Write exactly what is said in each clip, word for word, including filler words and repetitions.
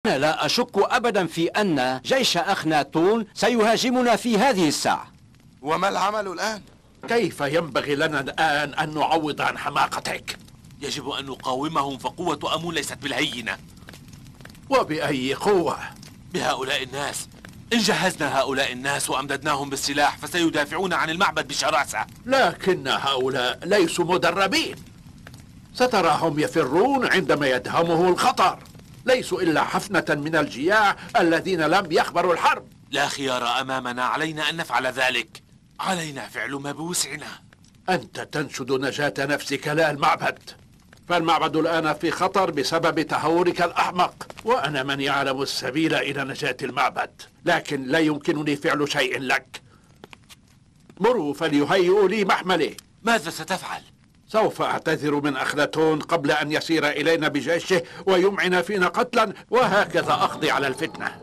أنا لا أشك أبدا في أن جيش أخناتون سيهاجمنا في هذه الساعة. وما العمل الآن؟ كيف ينبغي لنا الآن أن نعوض عن حماقتك؟ يجب أن نقاومهم، فقوة أمون ليست بالهينة. وبأي قوة؟ بهؤلاء الناس. إن جهزنا هؤلاء الناس وأمددناهم بالسلاح فسيدافعون عن المعبد بشراسة. لكن هؤلاء ليسوا مدربين. ستراهم يفرون عندما يدهمه الخطر. ليسوا إلا حفنة من الجياع الذين لم يخبروا الحرب. لا خيار أمامنا، علينا أن نفعل ذلك. علينا فعل ما بوسعنا. أنت تنشد نجاة نفسك لا المعبد، فالمعبد الآن في خطر بسبب تهورك الأحمق، وأنا من يعلم السبيل إلى نجاة المعبد، لكن لا يمكنني فعل شيء لك. مروا فليهيئوا لي محملي. ماذا ستفعل؟ سوف أعتذر من أخناتون قبل أن يسير إلينا بجيشه ويمعن فينا قتلا، وهكذا أقضي على الفتنة.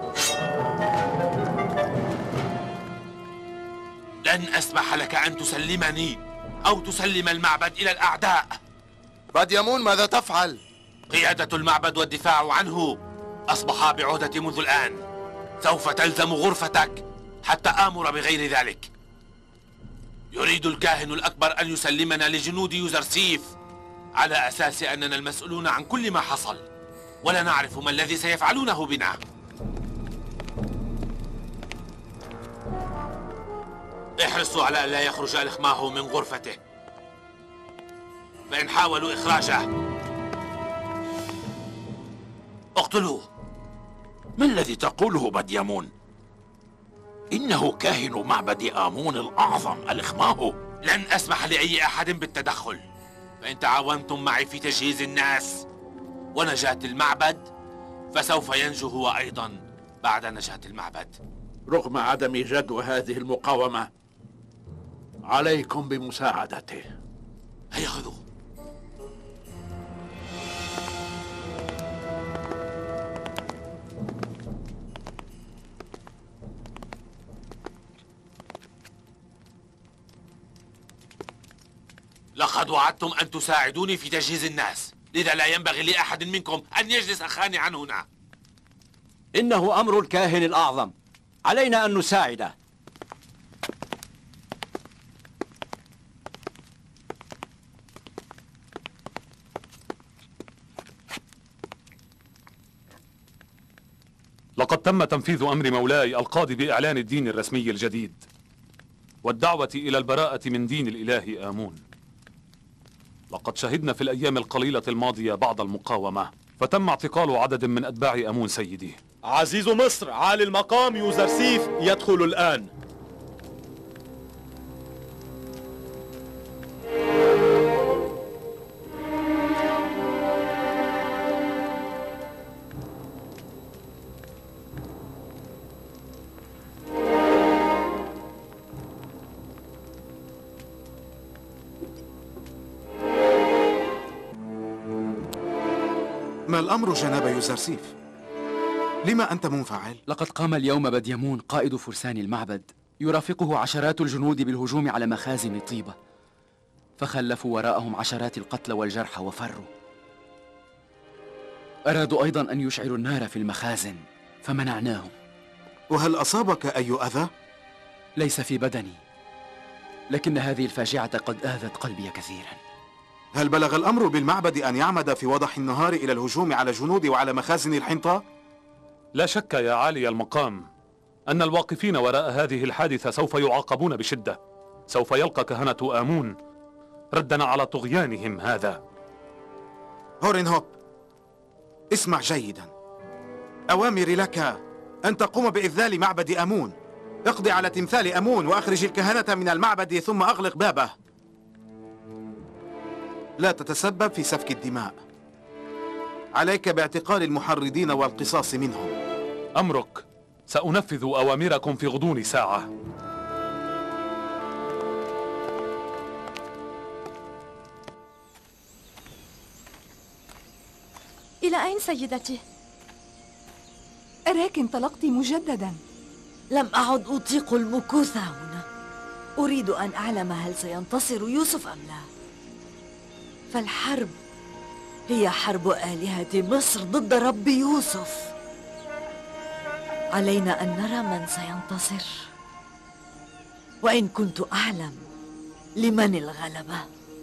لن أسمح لك أن تسلمني أو تسلم المعبد إلى الأعداء. باديمون ماذا تفعل؟ قيادة المعبد والدفاع عنه أصبحا بعهدتي منذ الآن. سوف تلزم غرفتك حتى آمر بغير ذلك. يريد الكاهن الأكبر أن يسلمنا لجنود يوزرسيف على أساس أننا المسؤولون عن كل ما حصل، ولا نعرف ما الذي سيفعلونه بنا. احرصوا على أن لا يخرج الإخماه من غرفته، فإن حاولوا إخراجه اقتلوه. ما الذي تقوله باديمون؟ إنه كاهن معبد آمون الأعظم الإخماه. لن أسمح لأي أحد بالتدخل، فإن تعاونتم معي في تجهيز الناس ونجاة المعبد فسوف ينجو هو أيضا بعد نجاة المعبد. رغم عدم جدوى هذه المقاومة عليكم بمساعدته. هيا خذوه. لقد وعدتم أن تساعدوني في تجهيز الناس، لذا لا ينبغي لأحد منكم أن يجلس خانعا هنا. إنه أمر الكاهن الأعظم، علينا أن نساعده. لقد تم تنفيذ أمر مولاي القاضي بإعلان الدين الرسمي الجديد والدعوة إلى البراءة من دين الإله آمون. لقد شهدنا في الأيام القليلة الماضية بعض المقاومة، فتم اعتقال عدد من أتباع آمون سيدي. عزيز مصر عالي المقام يوزرسيف يدخل الآن. ما الأمر جناب يوزرسيف؟ لما أنت منفعل؟ لقد قام اليوم باديمون قائد فرسان المعبد يرافقه عشرات الجنود بالهجوم على مخازن طيبة، فخلفوا وراءهم عشرات القتلى والجرحى وفروا. أرادوا أيضا أن يشعلوا النار في المخازن فمنعناهم. وهل أصابك أي أذى؟ ليس في بدني، لكن هذه الفاجعة قد آذت قلبي كثيرا. هل بلغ الأمر بالمعبد أن يعمد في وضح النهار إلى الهجوم على الجنود وعلى مخازن الحنطة؟ لا شك يا عالي المقام أن الواقفين وراء هذه الحادثة سوف يعاقبون بشدة. سوف يلقى كهنة آمون ردنا على طغيانهم هذا. هورنهوب، اسمع جيدا. أوامري لك أن تقوم بإذلال معبد آمون. اقضي على تمثال آمون وأخرج الكهنة من المعبد ثم أغلق بابه. لا تتسبب في سفك الدماء. عليك باعتقال المحرضين والقصاص منهم. أمرك. سأنفذ أوامركم في غضون ساعة. إلى أين سيدتي؟ أراك انطلقت مجددا. لم أعد أطيق المكوث هنا. أريد أن أعلم هل سينتصر يوسف أم لا. فالحرب هي حرب آلهة مصر ضد رب يوسف. علينا أن نرى من سينتصر، وإن كنت أعلم لمن الغلبة.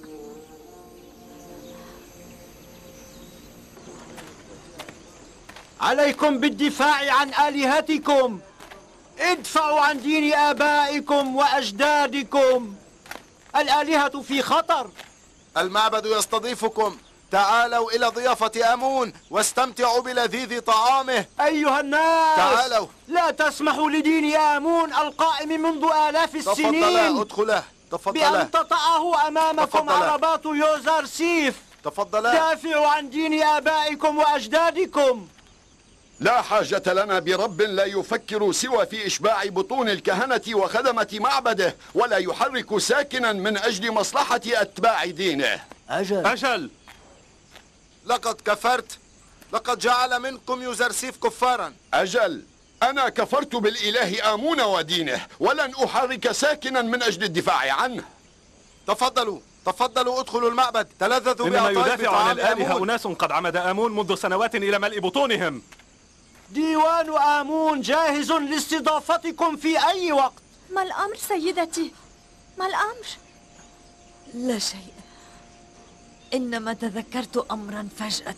عليكم بالدفاع عن آلهتكم. ادفعوا عن دين آبائكم وأجدادكم. الآلهة في خطر. المعبد يستضيفكم. تعالوا إلى ضيافة آمون واستمتعوا بلذيذ طعامه. أيها الناس، تعالوا. لا تسمحوا لدين آمون القائم منذ آلاف السنين تفضلا ادخلا. تفضلا بأن تطأه أمامكم تفضلا. عربات يوزرسيف. تفضلا. دافعوا عن دين آبائكم وأجدادكم. لا حاجة لنا برب لا يفكر سوى في إشباع بطون الكهنة وخدمة معبده، ولا يحرك ساكنا من أجل مصلحة أتباع دينه. أجل أجل. لقد كفرت. لقد جعل منكم يوزرسيف كفارا. أجل، أنا كفرت بالإله آمون ودينه، ولن أحرك ساكنا من أجل الدفاع عنه. تفضلوا تفضلوا ادخلوا المعبد. تلذذوا إنما بأطايب يدافع طعام عن الآلهة آمون. أناس قد عمد آمون منذ سنوات إلى ملء بطونهم. ديوان آمون جاهز لاستضافتكم في أي وقت. ما الأمر سيدتي؟ ما الأمر؟ لا شيء، إنما تذكرت أمرا فجأة.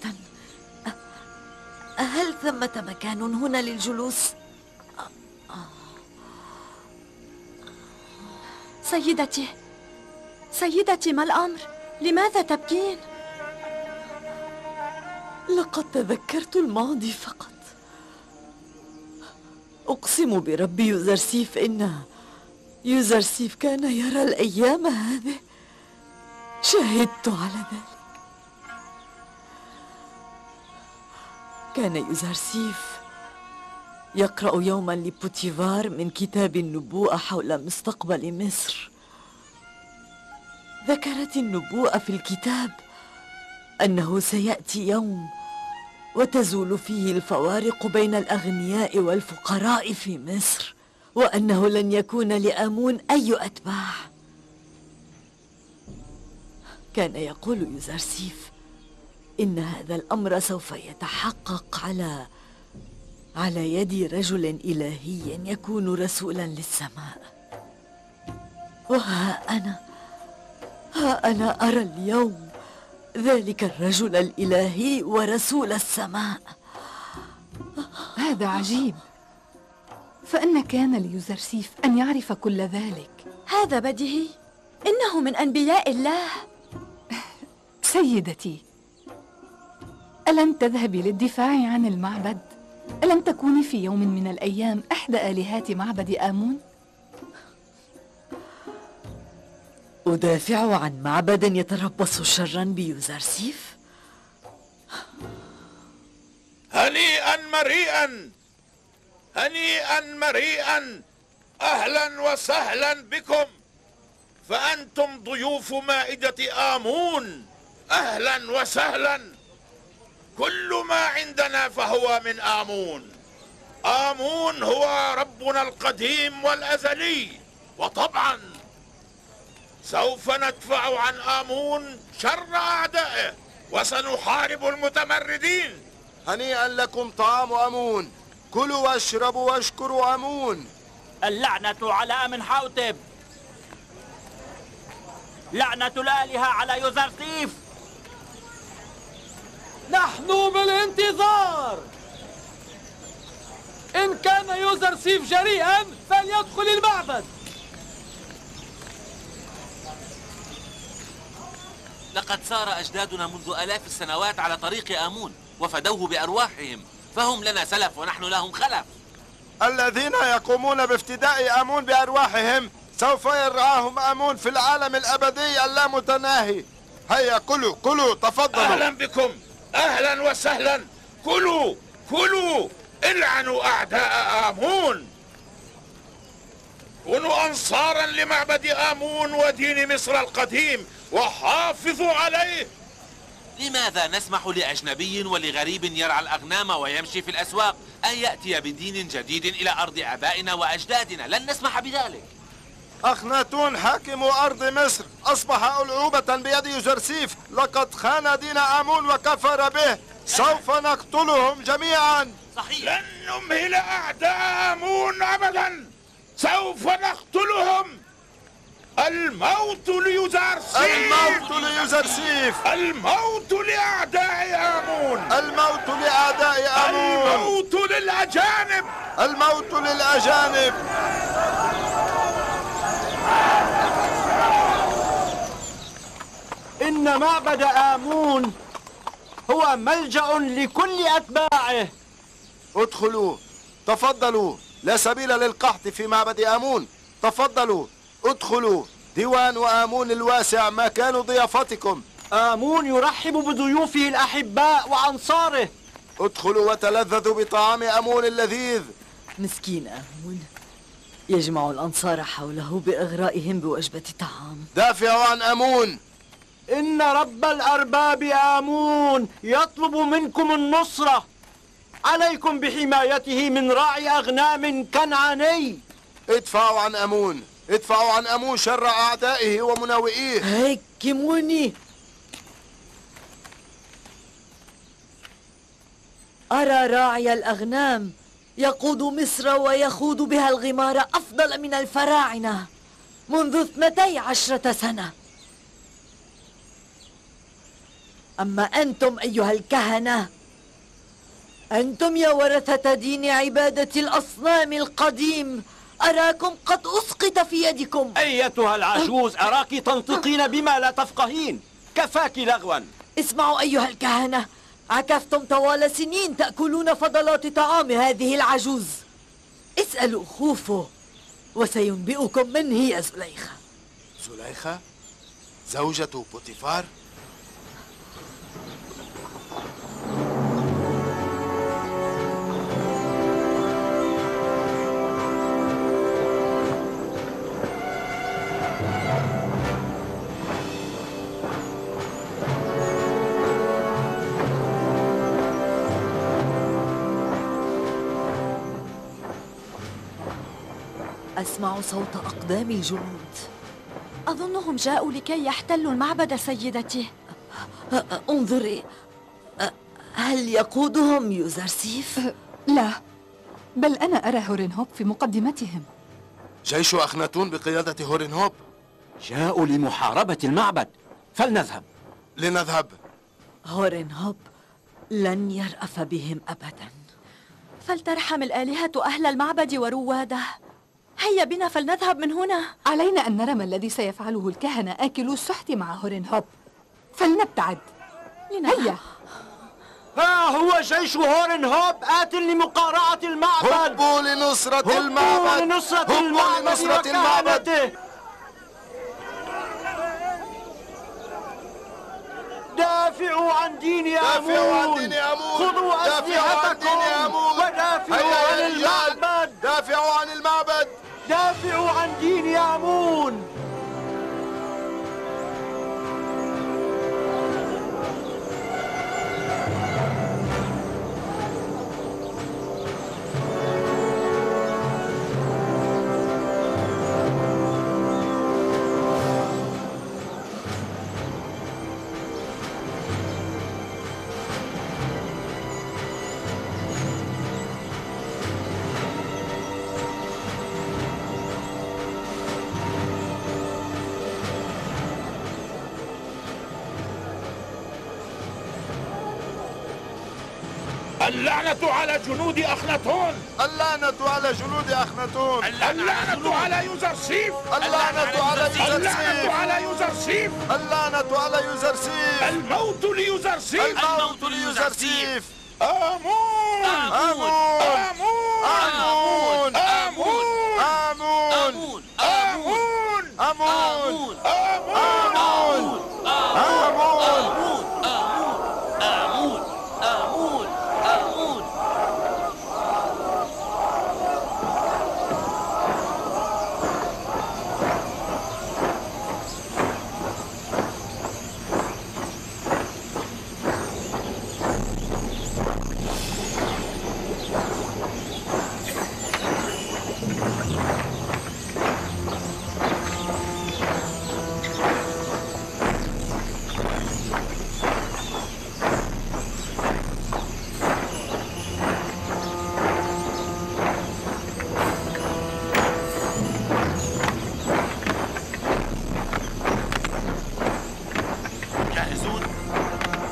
هل ثمة مكان هنا للجلوس؟ سيدتي سيدتي ما الأمر؟ لماذا تبكين؟ لقد تذكرت الماضي فقط. أقسم برب يوزرسيف إن يوزرسيف كان يرى الأيام هذه. شهدت على ذلك. كان يوزرسيف يقرأ يوما لبوتيفار من كتاب النبوءة حول مستقبل مصر. ذكرت النبوءة في الكتاب أنه سيأتي يوم وتزول فيه الفوارق بين الأغنياء والفقراء في مصر، وأنه لن يكون لآمون أي أتباع. كان يقول يوزرسيف إن هذا الأمر سوف يتحقق على على يد رجل إلهي يكون رسولا للسماء. وها أنا ها أنا أرى اليوم ذلك الرجل الإلهي ورسول السماء. هذا عجيب، فأن كان ليوزرسيف أن يعرف كل ذلك؟ هذا بديهي، إنه من أنبياء الله. سيدتي، ألن تذهبي للدفاع عن المعبد؟ ألن تكوني في يوم من الأيام إحدى آلهات معبد آمون؟ أدافع عن معبد يتربص شرا بيوزرسيف؟ هنيئا مريئا، هنيئا مريئا، أهلا وسهلا بكم، فأنتم ضيوف مائدة آمون. أهلا وسهلا. كل ما عندنا فهو من آمون. آمون هو ربنا القديم والأزلي، وطبعا سوف ندفع عن آمون شر أعدائه وسنحارب المتمردين. هنيئا لكم طعام آمون. كلوا واشربوا واشكروا آمون. اللعنة على أمنحوتب. لعنة الآلهة على يوزرسيف. نحن بالانتظار. إن كان يوزرسيف جريئا فليدخل المعبد. لقد سار أجدادنا منذ آلاف السنوات على طريق آمون وفدوه بأرواحهم، فهم لنا سلف ونحن لهم خلف. الذين يقومون بافتداء آمون بأرواحهم سوف يرعاهم آمون في العالم الأبدي اللامتناهي. هيا كلوا كلوا تفضلوا. أهلا بكم، أهلا وسهلا. كلوا كلوا، العنوا أعداء آمون. كونوا أنصارا لمعبد آمون ودين مصر القديم وحافظوا عليه. لماذا نسمح لأجنبي ولغريب يرعى الأغنام ويمشي في الأسواق أن يأتي بدين جديد إلى أرض آبائنا وأجدادنا؟ لن نسمح بذلك. أخناتون حاكم أرض مصر، أصبح ألعوبة بيد يوزرسيف. لقد خان دين آمون وكفر به. سوف نقتلهم جميعا. صحيح. لن نمهل أعداء آمون أبدا. سوف نقتلهم. الموت ليوزرسيف. الموت ليوزرسيف. الموت لأعداء آمون. الموت لأعداء آمون. الموت للأجانب. الموت للأجانب. إن معبد آمون هو ملجأ لكل أتباعه. ادخلوا، تفضلوا، لا سبيل للقحط في معبد آمون. تفضلوا ادخلوا، ديوان آمون الواسع مكان ضيافتكم. آمون يرحب بضيوفه الأحباء وأنصاره. ادخلوا وتلذذوا بطعام آمون اللذيذ. مسكين آمون، يجمع الأنصار حوله بإغرائهم بوجبة طعام. دافعوا عن آمون. إن رب الأرباب آمون يطلب منكم النصرة. عليكم بحمايته من راعي أغنام كنعاني. ادفعوا عن آمون، ادفعوا عن آمون شر أعدائه ومناوئيه. هيكموني. أرى راعي الأغنام يقود مصر ويخوض بها الغمار أفضل من الفراعنة منذ اثنتي عشرة سنة. أما أنتم أيها الكهنة، أنتم يا ورثة دين عبادة الأصنام القديم، أراكم قد أسقط في يدكم. أيتها العجوز، أراك تنطقين بما لا تفقهين. كفاك لغوا. اسمعوا أيها الكهنة، عكفتم طوال سنين تأكلون فضلات طعام هذه العجوز. اسألوا خوفو وسينبئكم من هي زليخة. زليخة؟ زوجة بوتيفار؟ أسمع صوت أقدام الجنود. أظنهم جاءوا لكي يحتلوا المعبد سيدتي. انظري، هل يقودهم يوزرسيف؟ لا، بل أنا أرى هورنهوب في مقدمتهم. جيش أخناتون بقيادة هورنهوب جاءوا لمحاربة المعبد. فلنذهب. لنذهب. هورنهوب لن يرأف بهم أبدا. فلترحم الآلهة أهل المعبد ورواده. هيا بنا فلنذهب من هنا. علينا أن نرى ما الذي سيفعله الكهنة آكلو السحت مع هورنهوب. فلنبتعد. هيا. ها هو جيش هورنهوب آت لمقارعة المعبد. هبوا لنصرة المعبد. هبوا لنصرة المعبد لنصرة المعبد. دافعوا عن دين آمون. دافعوا عن دين آمون. خذوا أسلحتكم ودافعوا عن المعبد. دافعوا عن المعبد. دافعوا عن دين آمون. اللعنة على جنود أخناتون. اللعنة على جنود أخناتون. اللعنة على يوزرسيف. اللعنة على يوزرسيف. اللعنة على يوزرسيف. اللعنة على يوزرسيف. الموت ليوزرسيف. الموت ليوزرسيف. آمون. آمون. آمون. آمون. آمون. آمون. آمون. آمون. آمون. آمون. آمون.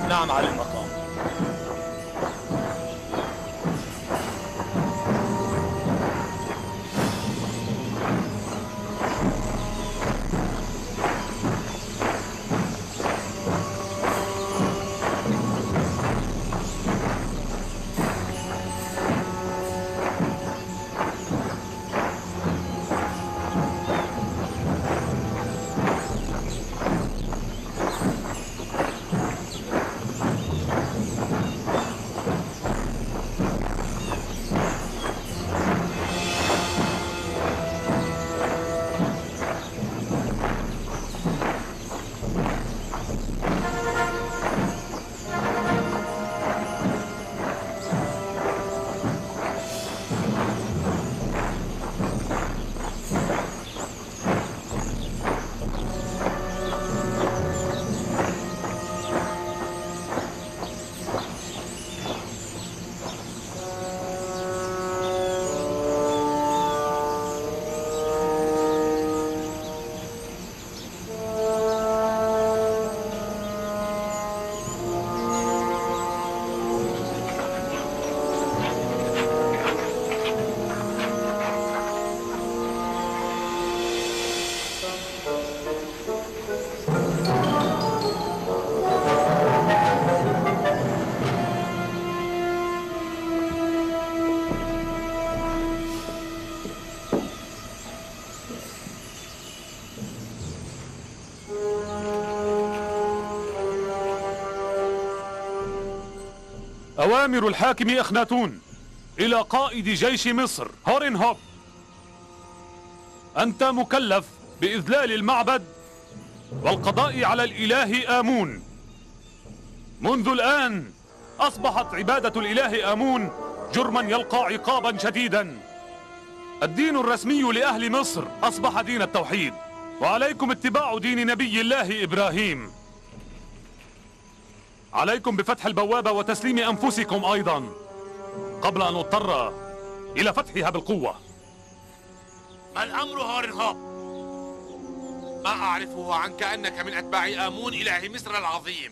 نعم على المقام. أوامر الحاكم أخناتون إلى قائد جيش مصر هورين هوب. أنت مكلف بإذلال المعبد والقضاء على الإله آمون. منذ الآن أصبحت عبادة الإله آمون جرما يلقى عقابا شديدا. الدين الرسمي لأهل مصر أصبح دين التوحيد، وعليكم اتباع دين نبي الله إبراهيم. عليكم بفتح البوابة وتسليم أنفسكم أيضا قبل أن نضطر إلى فتحها بالقوة. ما الأمر هورين هوب؟ ما أعرفه عنك أنك من أتباع آمون إله مصر العظيم،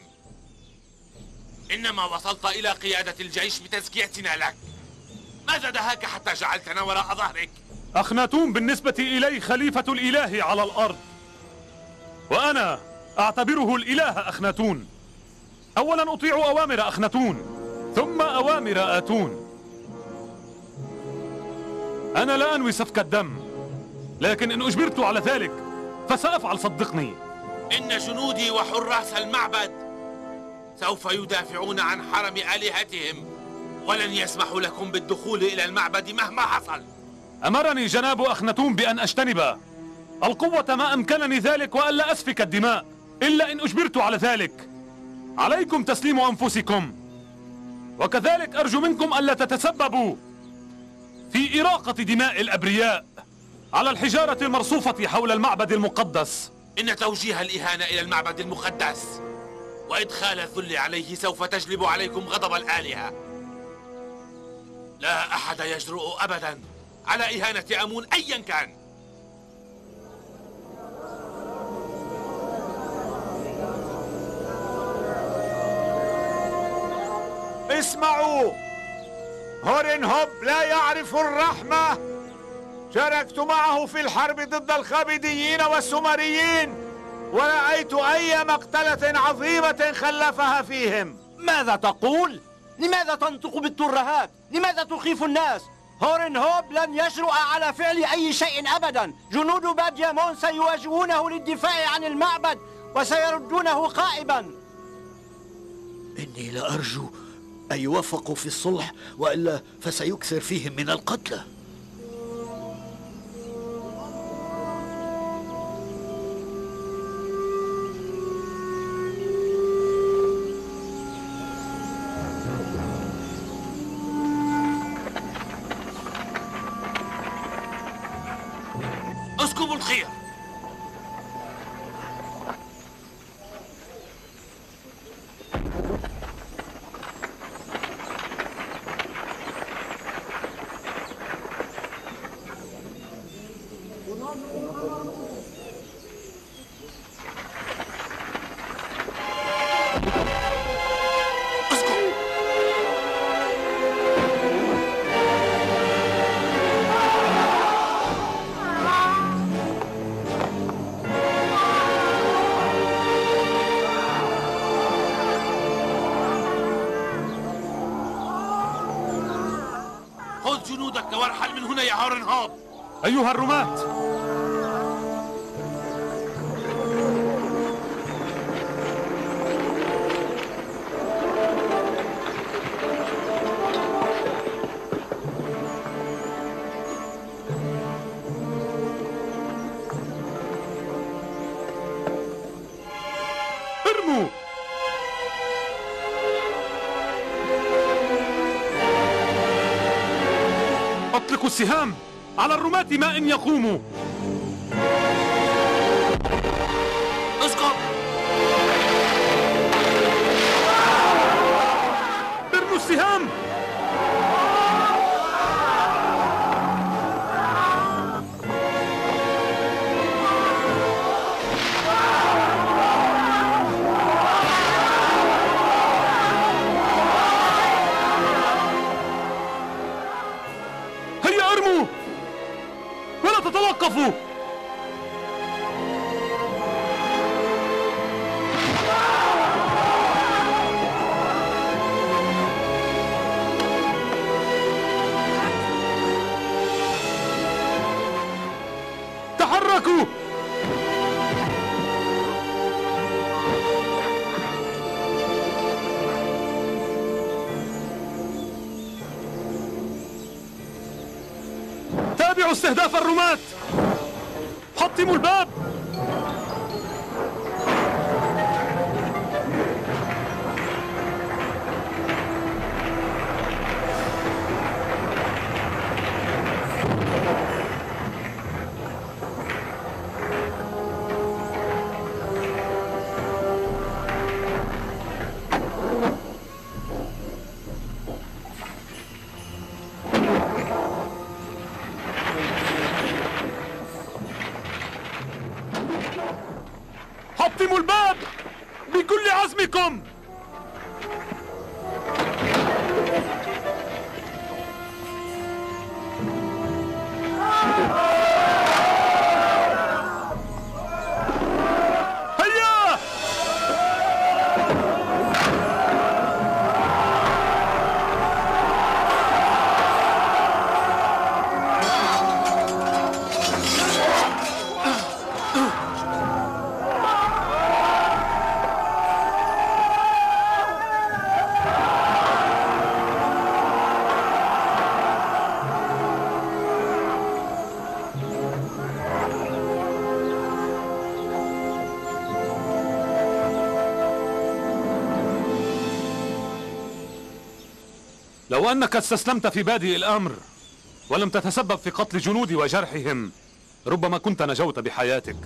إنما وصلت إلى قيادة الجيش بتزكيتنا لك. ماذا دهاك حتى جعلتنا وراء ظهرك؟ أخناتون بالنسبة إلي خليفة الإله على الأرض، وأنا أعتبره الإله أخناتون. أولا أطيع أوامر أخناتون ثم أوامر آتون. أنا لا أنوي سفك الدم، لكن إن أجبرت على ذلك فسأفعل، صدقني. إن جنودي وحراس المعبد سوف يدافعون عن حرم آلهتهم، ولن يسمحوا لكم بالدخول إلى المعبد مهما حصل. أمرني جناب أخناتون بأن أجتنب القوة ما أمكنني ذلك وألا أسفك الدماء إلا إن أجبرت على ذلك. عليكم تسليم أنفسكم، وكذلك أرجو منكم ألا تتسببوا في إراقة دماء الأبرياء على الحجارة المرصوفة حول المعبد المقدس. إن توجيه الإهانة إلى المعبد المقدس وإدخال الذل عليه سوف تجلب عليكم غضب الآلهة. لا أحد يجرؤ أبدا على إهانة آمون أيا كان. اسمعوا، هورين هوب لا يعرف الرحمة. شاركت معه في الحرب ضد الخابديين والسومريين، ورأيت أي مقتلة عظيمة خلفها فيهم. ماذا تقول؟ لماذا تنطق بالترهات؟ لماذا تخيف الناس؟ هورين هوب لن يجرؤ على فعل أي شيء أبدا. جنود باديامون سيواجهونه للدفاع عن المعبد وسيردونه خائبا. إني لأرجو أن يوفقوا في الصلح، وإلا فسيكثر فيهم من القتلى. اسكبوا الخير. جنودك وارحل من هنا يا هورنهوب. أيها الرماة، ارموا. أطلقوا السهام على الرماة ما إن يقوموا. اسقط. ارموا السهام. هيا ارموا ولا تتوقفوا. تحركوا. تابعوا استهداف الرماة. حطموا الباب. حطموا الباب بكل عزمكم. هيا. لو أنك استسلمت في بادئ الأمر ولم تتسبب في قتل جنودي وجرحهم ربما كنت نجوت بحياتك.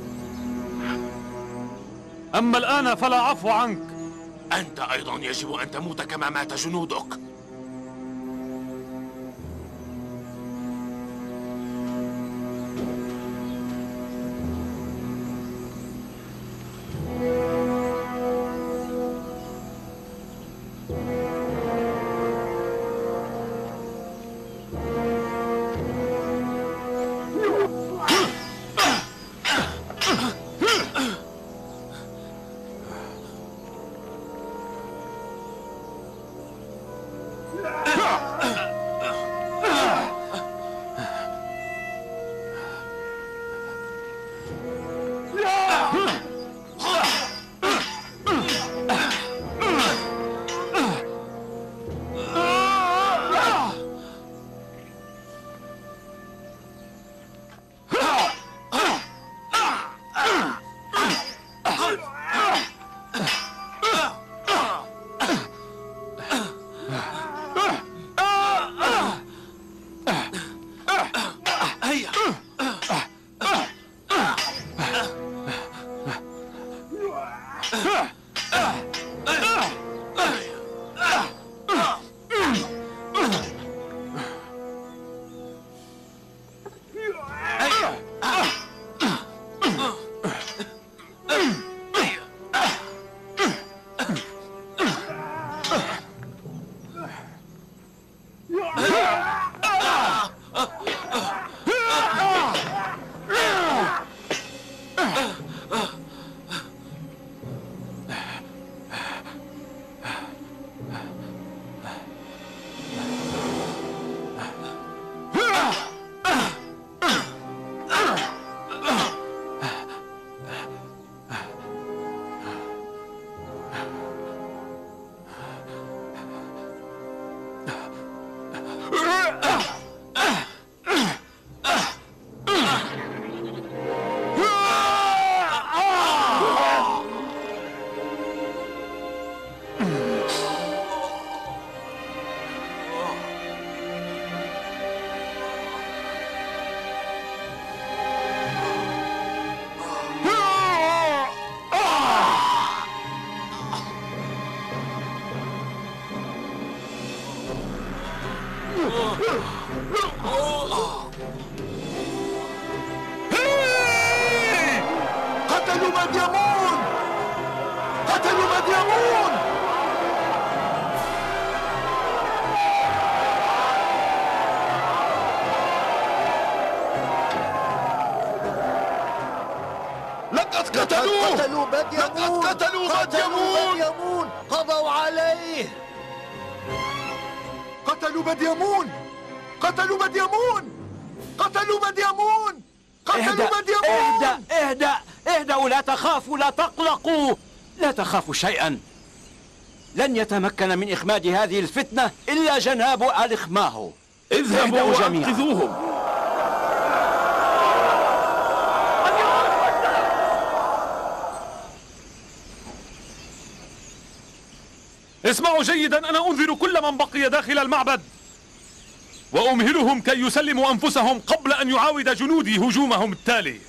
أما الآن فلا عفو عنك. أنت أيضا يجب أن تموت كما مات جنودك. قتلوا مديمون! قتلوا مديمون! لقد قتلوه! قتلوا مديمون! لقد قتلوا مديمون! قضوا عليه! قتلوا مديمون! قتلوا مديمون! قتلوا مديمون! قتلوا مديمون! اهدأ اهدأ اهدأوا، لا تخافوا لا تقلقوا، لا تخافوا شيئا. لن يتمكن من إخماد هذه الفتنة إلا جناب آل إخماهو. اذهبوا وانقذوهم. اسمعوا جيدا، أنا أنذر كل من بقي داخل المعبد وأمهلهم كي يسلموا أنفسهم قبل أن يعاود جنودي هجومهم التالي.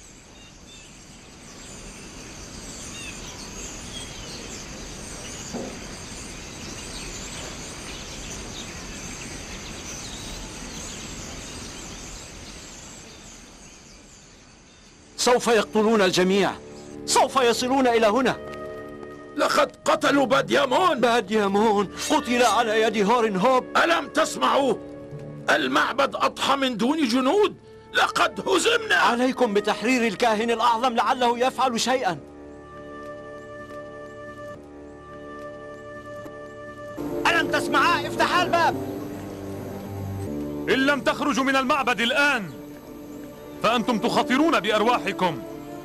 سوف يقتلون الجميع، سوف يصلون إلى هنا. لقد قتلوا باديامون. باديامون قتل على يد هورن هوب. ألم تسمعوا؟ المعبد أضحى من دون جنود. لقد هزمنا. عليكم بتحرير الكاهن الأعظم لعله يفعل شيئا. ألم تسمعا؟ افتحا الباب. إن لم تخرجوا من المعبد الآن فأنتم تخاطرون بأرواحكم.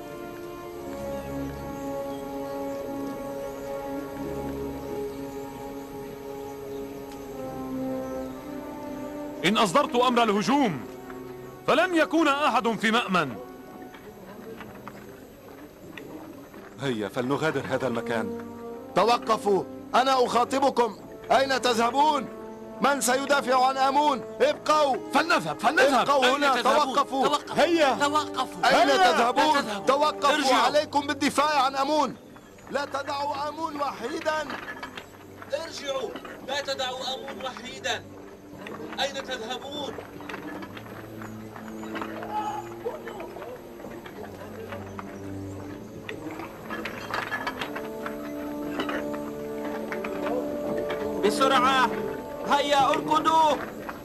إن أصدرت أمر الهجوم فلن يكون أحد في مأمن. هيا فلنغادر هذا المكان. توقفوا، أنا أخاطبكم، أين تذهبون؟ من سيدافع عن آمون؟ ابقوا. فلنذهب فلنذهب. ابقوا هنا. توقفوا. توقفوا. هيا. توقفوا. أين هيا. تذهبون؟ توقفوا. ارجعوا. عليكم بالدفاع عن آمون. لا تدعوا آمون وحيدا. ارجعوا، لا تدعوا آمون وحيدا. أين تذهبون؟ بسرعة، هيا اركضوا.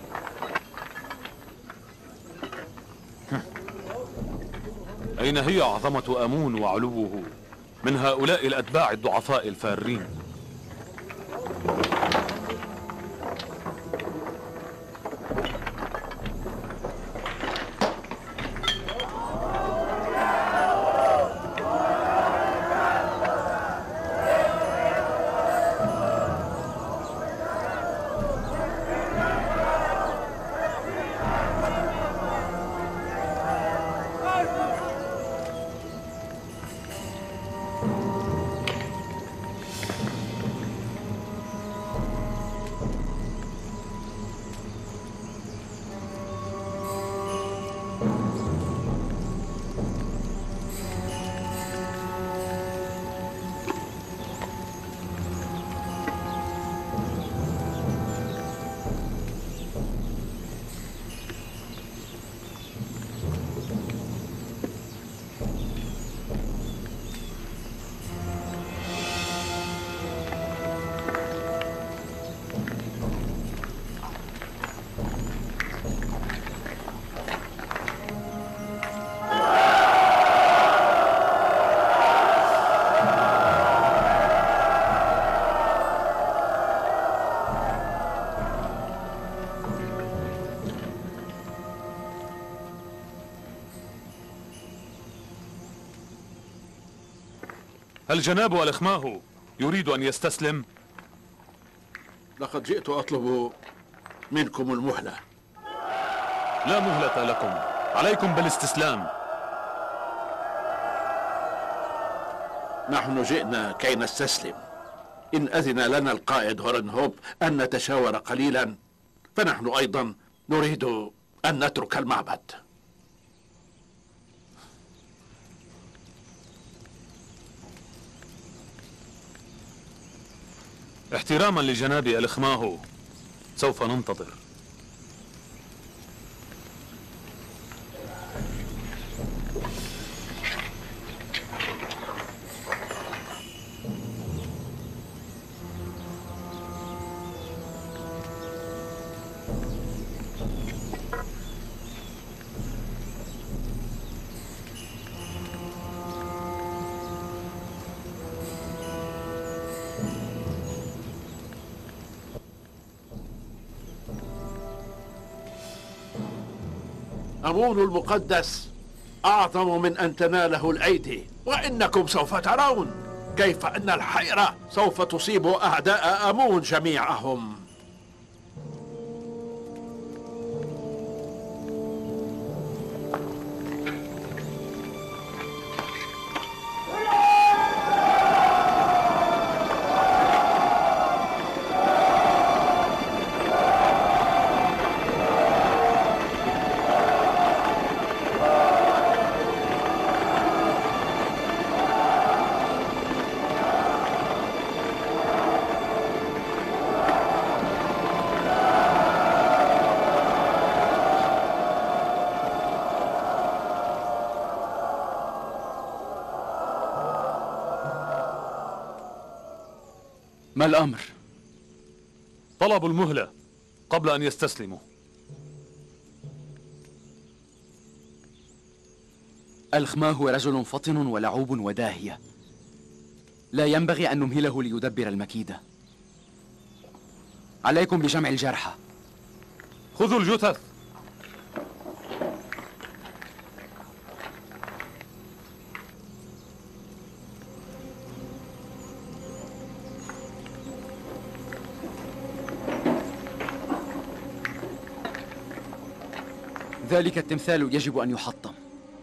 أين هي عظمة آمون وعلوه من هؤلاء الأتباع الضعفاء الفارين؟ هل جناب الإخماهو يريد أن يستسلم؟ لقد جئت أطلب منكم المهلة. لا مهلة لكم، عليكم بالاستسلام. نحن جئنا كي نستسلم. إن أذن لنا القائد هورن هوب أن نتشاور قليلا فنحن أيضا نريد أن نترك المعبد. احتراما لجناب الإخماهو سوف ننتظر. أمون المقدس أعظم من أن تناله الأيدي، وإنكم سوف ترون كيف أن الحيرة سوف تصيب أعداء أمون جميعهم. ما الأمر؟ طلبوا المهلة قبل أن يستسلموا. الخما هو رجل فطن ولعوب وداهية، لا ينبغي أن نمهله ليدبر المكيدة. عليكم بجمع الجرحى. خذوا الجثث. ذلك التمثال يجب أن يحطم.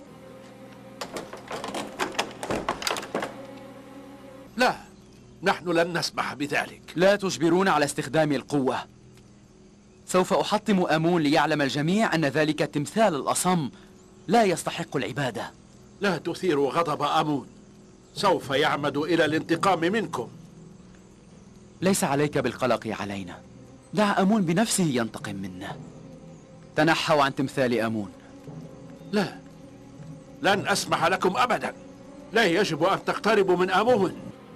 لا، نحن لن نسمح بذلك. لا تجبرون على استخدام القوة. سوف أحطم آمون ليعلم الجميع أن ذلك التمثال الأصم لا يستحق العبادة. لا تثيروا غضب آمون، سوف يعمد إلى الانتقام منكم. ليس عليك بالقلق علينا، دع آمون بنفسه ينتقم منا. تنحوا عن تمثال آمون. لا، لن أسمح لكم أبدا. لا يجب أن تقتربوا من آمون.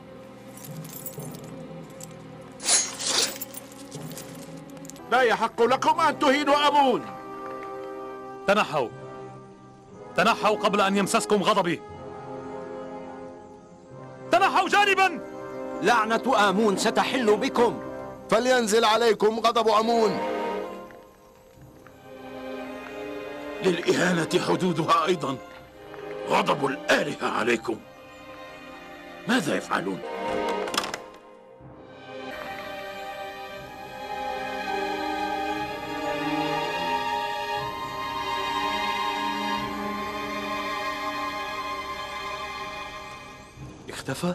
لا يحق لكم أن تهينوا آمون. تنحوا تنحوا قبل أن يمسسكم غضبي. تنحوا جانبا. لعنة آمون ستحل بكم. فلينزل عليكم غضب آمون. للإهانة حدودها أيضا. غضب الآلهة عليكم. ماذا يفعلون؟ اختفى؟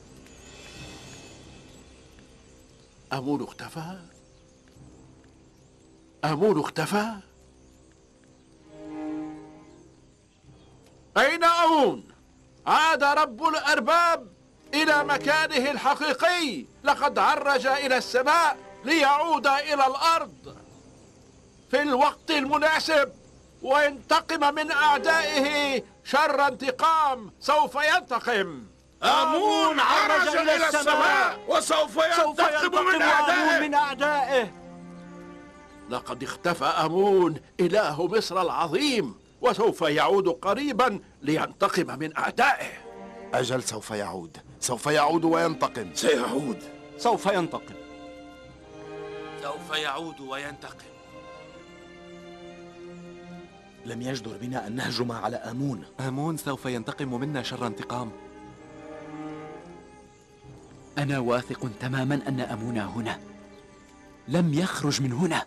آمون اختفى؟ آمون اختفى؟ أين آمون؟ عاد رب الأرباب إلى مكانه الحقيقي. لقد عرج إلى السماء ليعود إلى الأرض في الوقت المناسب وينتقم من أعدائه شر انتقام. سوف ينتقم. آمون عرج إلى السماء وسوف ينتقم من أعدائه. من أعدائه. لقد اختفى آمون إله مصر العظيم، وسوف يعود قريبا لينتقم من أعدائه. أجل سوف يعود، سوف يعود وينتقم. سيعود، سوف ينتقم، سوف يعود وينتقم. لم يجدر بنا أن نهجم على آمون. آمون سوف ينتقم منا شر انتقام. أنا واثق تماما أن آمون هنا، لم يخرج من هنا.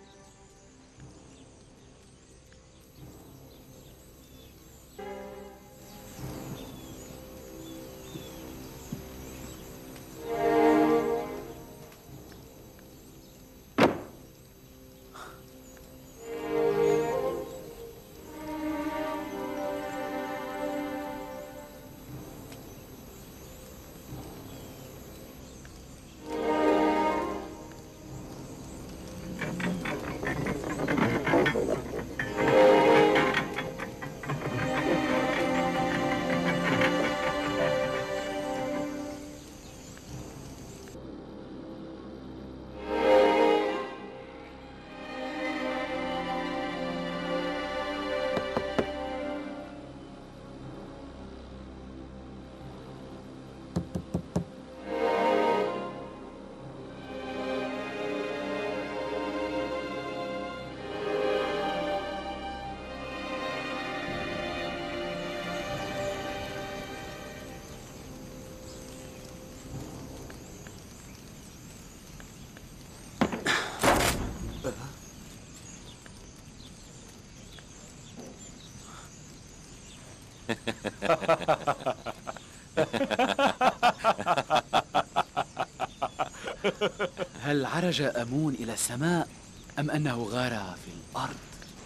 هل عرج آمون إلى السماء أم أنه غار في الأرض؟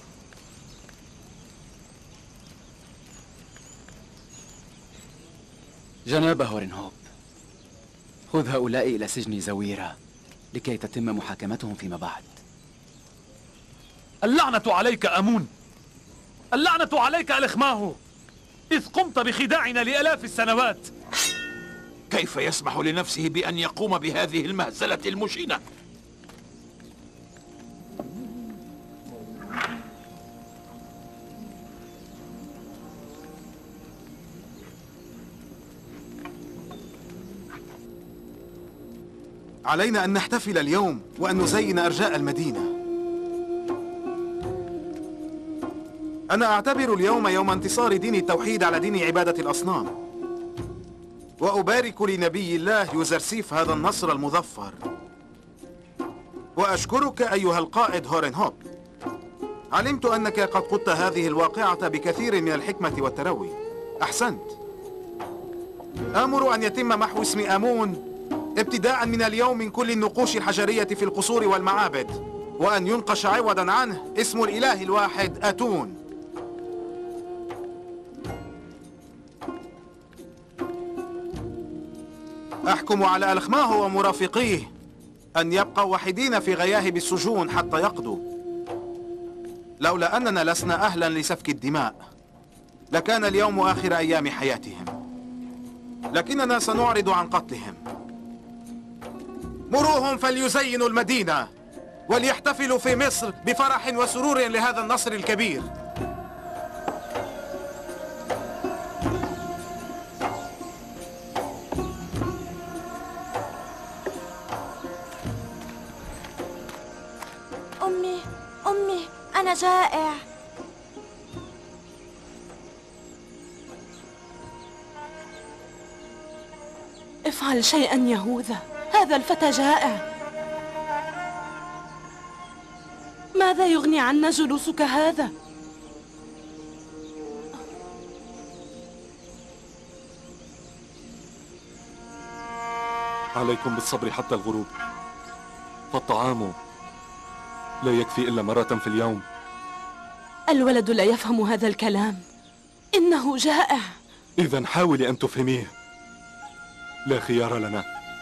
جناب هورنهوب، خذ هؤلاء إلى سجن زويرة لكي تتم محاكمتهم فيما بعد. اللعنة عليك آمون، اللعنة عليك الإخماه، إذ قمت بخداعنا لآلاف السنوات. كيف يسمح لنفسه بأن يقوم بهذه المهزلة المشينة؟ علينا أن نحتفل اليوم وأن نزين أرجاء المدينة. أنا أعتبر اليوم يوم انتصار دين التوحيد على دين عبادة الأصنام، وأبارك لنبي الله يوزرسيف هذا النصر المظفر. وأشكرك أيها القائد هورنهوب، علمت أنك قد قدت هذه الواقعة بكثير من الحكمة والتروي. أحسنت. آمر أن يتم محو اسم آمون ابتداء من اليوم من كل النقوش الحجرية في القصور والمعابد، وأن ينقش عوضا عنه اسم الإله الواحد آتون. أحكم على ألخماه ومرافقيه أن يبقوا وحيدين في غياهب السجون حتى يقضوا. لولا أننا لسنا أهلا لسفك الدماء لكان اليوم آخر أيام حياتهم، لكننا سنعرض عن قتلهم. مروهم فليزينوا المدينة وليحتفلوا في مصر بفرح وسرور لهذا النصر الكبير. أمي أمي أنا جائع. افعل شيئا يهوذا، هذا الفتى جائع. ماذا يغني عنا جلوسك هذا؟ عليكم بالصبر حتى الغروب، فالطعام لا يكفي إلا مرة في اليوم. الولد لا يفهم هذا الكلام، إنه جائع. إذن حاولي أن تفهميه، لا خيار لنا.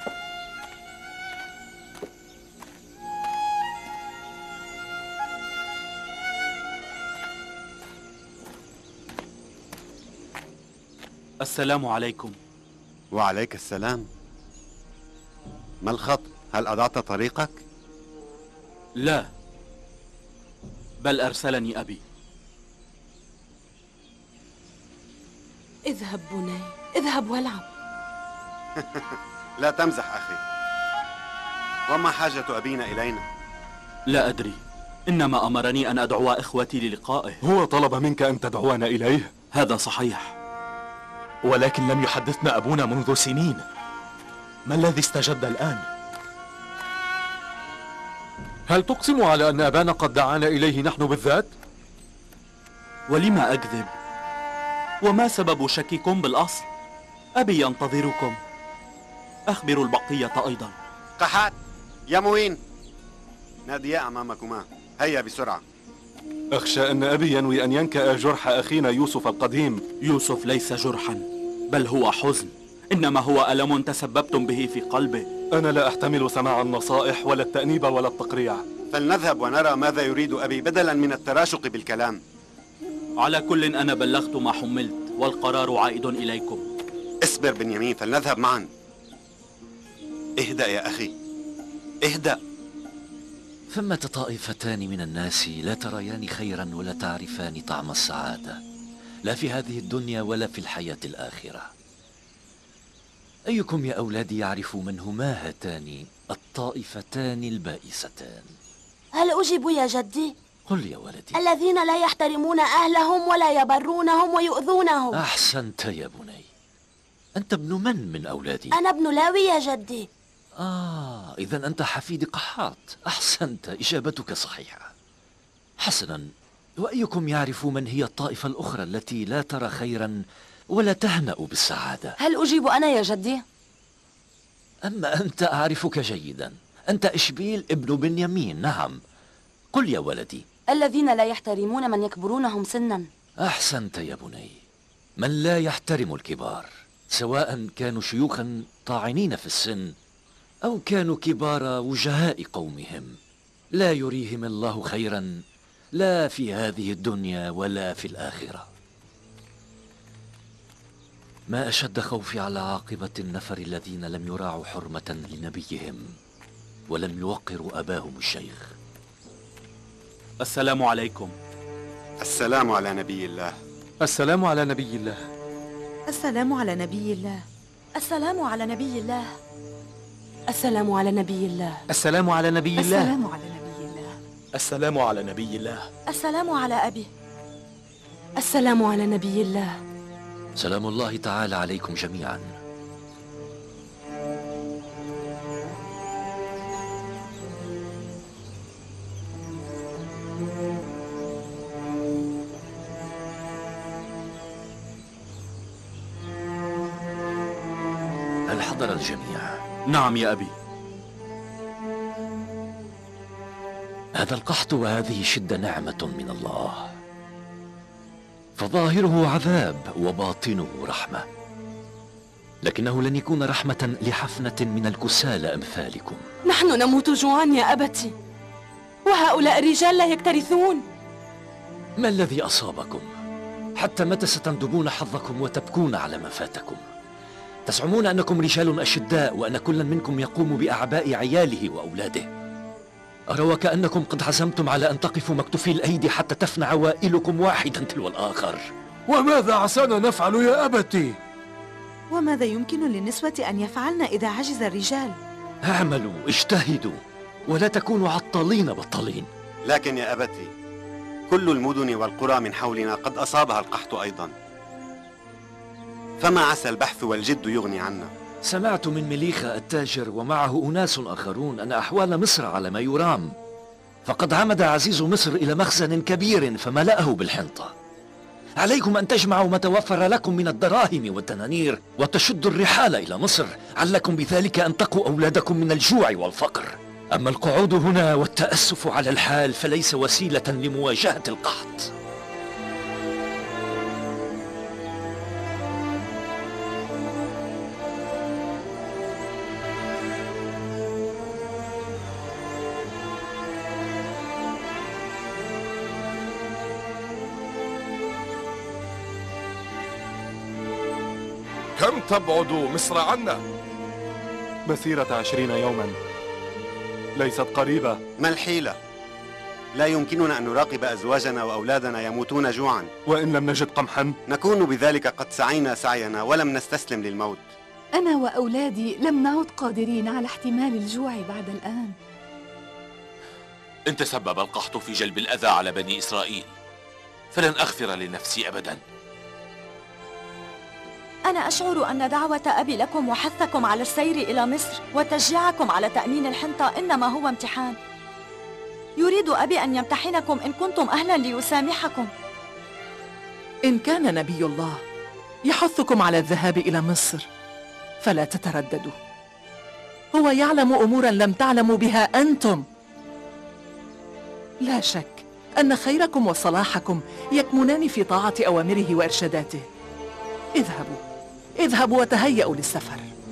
السلام عليكم. وعليك السلام. ما الخط؟ هل أضعت طريقك؟ لا، بل أرسلني أبي. اذهب بني، اذهب والعب. لا تمزح أخي. وما حاجة أبينا إلينا؟ لا أدري، إنما أمرني أن أدعو إخوتي للقائه. هو طلب منك أن تدعونا إليه؟ هذا صحيح، ولكن لم يحدثنا أبونا منذ سنين. ما الذي استجد الآن؟ هل تقسم على أن أبانا قد دعانا إليه نحن بالذات؟ ولما أكذب؟ وما سبب شككم بالأصل؟ أبي ينتظركم. أخبروا البقية أيضا. قحات، يا موين، ناديا أمامكما، هيا بسرعة. أخشى أن أبي ينوي أن ينكأ جرح أخينا يوسف القديم. يوسف ليس جرحا، بل هو حزن، إنما هو ألم تسببتم به في قلبه. أنا لا أحتمل سماع النصائح ولا التأنيب ولا التقريع. فلنذهب ونرى ماذا يريد أبي بدلا من التراشق بالكلام. على كل أنا بلغت ما حملت والقرار عائد إليكم. اصبر بنيامين، فلنذهب معا. اهدأ يا أخي، اهدأ. ثمة طائفتان من الناس لا تريان خيرا ولا تعرفان طعم السعادة، لا في هذه الدنيا ولا في الحياة الآخرة. أيكم يا أولادي يعرف من هما هاتان الطائفتان البائستان؟ هل أجيب يا جدي؟ قل يا ولدي. الذين لا يحترمون أهلهم ولا يبرونهم ويؤذونهم. أحسنت يا بني. أنت ابن من من أولادي؟ أنا ابن لاوي يا جدي. آه، إذن أنت حفيد قحاط. أحسنت، إجابتك صحيحة. حسنا، وأيكم يعرف من هي الطائفة الأخرى التي لا ترى خيرا ولا تهنأ بالسعادة. هل أجيب أنا يا جدي؟ أما أنت أعرفك جيدا، أنت إشبيل ابن بنيامين. نعم، قل يا ولدي. الذين لا يحترمون من يكبرونهم سنا. أحسنت يا بني، من لا يحترم الكبار، سواء كانوا شيوخا طاعنين في السن أو كانوا كبار وجهاء قومهم، لا يريهم الله خيرا لا في هذه الدنيا ولا في الآخرة. ما أشد خوفي على عاقبة النفر الذين لم يراعوا حرمة لنبيهم ولم يوقروا أباهم الشيخ. السلام عليكم. السلام على نبي الله. السلام على نبي الله. السلام على نبي الله. السلام على نبي الله. السلام على نبي الله. السلام على نبي الله. السلام على نبي الله. السلام على نبي الله. السلام على أبي. السلام على نبي الله. سلام الله تعالى عليكم جميعا. هل حضر الجميع؟ نعم يا أبي. هذا القحط وهذه الشدة نعمة من الله، فظاهره عذاب وباطنه رحمة، لكنه لن يكون رحمة لحفنة من الكسالى أمثالكم. نحن نموت جوعا يا أبتي، وهؤلاء الرجال لا يكترثون. ما الذي أصابكم؟ حتى متى ستندبون حظكم وتبكون على ما فاتكم؟ تزعمون أنكم رجال أشداء وأن كل منكم يقوم بأعباء عياله وأولاده. أرى وكأنكم قد عزمتم على أن تقفوا مكتوفي الأيدي حتى تفنى عوائلكم واحدا تلو الآخر. وماذا عسانا نفعل يا أبتي؟ وماذا يمكن للنسوة أن يفعلن إذا عجز الرجال؟ اعملوا، اجتهدوا، ولا تكونوا عطالين بطالين. لكن يا أبتي، كل المدن والقرى من حولنا قد أصابها القحط أيضا، فما عسى البحث والجد يغني عنا. سمعت من مليخة التاجر ومعه أناس آخرون أن أحوال مصر على ما يرام، فقد عمد عزيز مصر إلى مخزن كبير فملأه بالحنطة. عليكم أن تجمعوا ما توفر لكم من الدراهم والدنانير وتشدوا الرحال إلى مصر، علكم بذلك أن تقوا أولادكم من الجوع والفقر. أما القعود هنا والتأسف على الحال فليس وسيلة لمواجهة القحط. كم تبعد مصر عنا؟ مسيرة عشرين يوما، ليست قريبة. ما الحيلة؟ لا يمكننا أن نراقب أزواجنا وأولادنا يموتون جوعا. وإن لم نجد قمحا؟ نكون بذلك قد سعينا سعينا ولم نستسلم للموت. أنا وأولادي لم نعد قادرين على احتمال الجوع بعد الآن. إن تسبب القحط في جلب الأذى على بني إسرائيل فلن أغفر لنفسي أبدا. أنا أشعر أن دعوة أبي لكم وحثكم على السير إلى مصر وتشجيعكم على تأمين الحنطة إنما هو امتحان. يريد أبي أن يمتحنكم إن كنتم أهلا ليسامحكم. إن كان نبي الله يحثكم على الذهاب إلى مصر فلا تترددوا، هو يعلم أمورا لم تعلموا بها أنتم. لا شك أن خيركم وصلاحكم يكمنان في طاعة أوامره وإرشاداته. اذهبوا اذهبوا وتهيأوا للسفر.